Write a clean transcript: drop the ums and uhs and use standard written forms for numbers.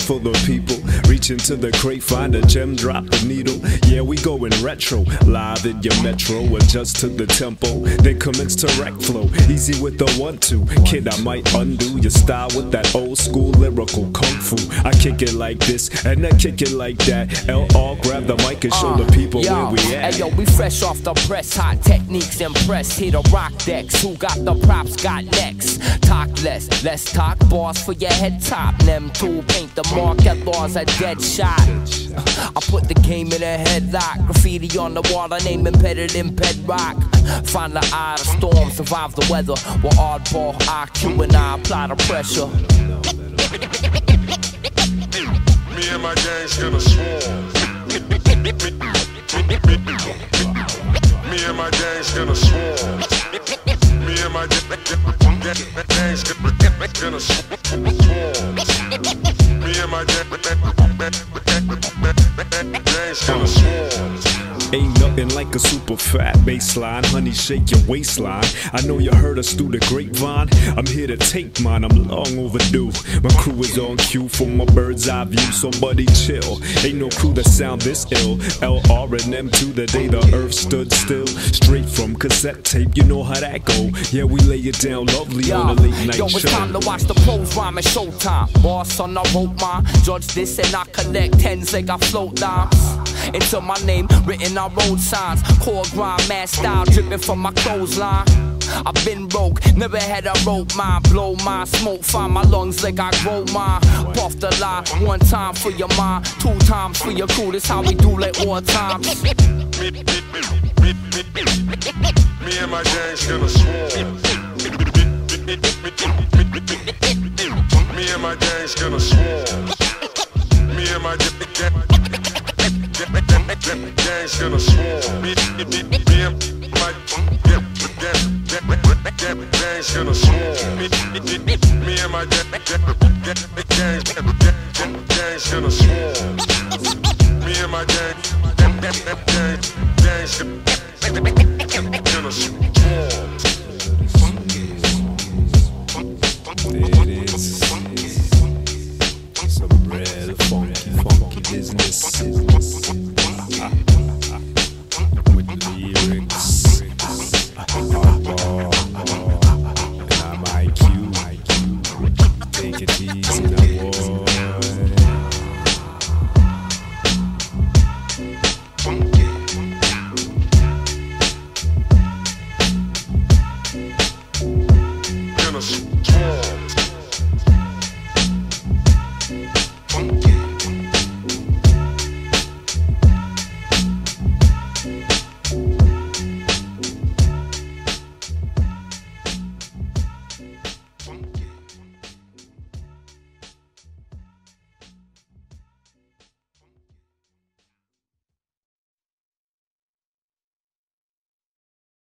full of people. Reach into the crate, find a gem, drop the needle. Yeah, we going retro, live in your metro. Adjust to the tempo, then commence to wreck flow. Easy with the 1-2, kid, I might undo your style with that old school lyrical kung fu. I kick it like this, and I kick it like that. LR, grab the mic and show the people where we at. Hey yo, we fresh off the press, hot techniques impressed. Hit a rock decks, who got the props got next. Talk less, let's talk bars for your head top. NemTwo paint the mark at laws a dead shot. I put the game in a headlock. Graffiti on the wall, I name embedded in bedrock. Find the eye of the storm, survive the weather. With Oddball, IQ, and I apply the pressure. Me and my gang's gonna swarm. Me and my gang's gonna swarm. Me and my gang's gonna swarm. Me and my gang's gonna swarm. Ain't nothing like a super fat baseline. Honey, shake your waistline. I know you heard us through the grapevine. I'm here to take mine, I'm long overdue. My crew is on cue for my bird's eye view, so buddy chill. Ain't no crew that sound this ill. LR and NemTwo, the day the earth stood still. Straight from cassette tape, you know how that go. Yeah, we lay it down lovely on a late night show. Yo, it's time to watch the pros rhyme at showtime. Boss on the rope mine. Judge this and I collect tens like I float dimes. Into my name, written on road signs. Core grind, mad style, dripping from my clothesline. I've been broke, never had a rope mine. Blow mine, smoke, find my lungs like I grow mine. Puff the lie, 1 time for your mind, 2 times for your crew. This how we do like all times. Me and my gang's gonna swarm. Me and my gang's gonna swarm. Me and my gang's gonna swarm. Me and my gang's gonna swarm. Me and my gang's gonna swarm. Me and my gang's gonna swarm. There it is. Some real funky business. With lyrics. Oddball. And I'm IQ. Take it easy now, boy. Gonna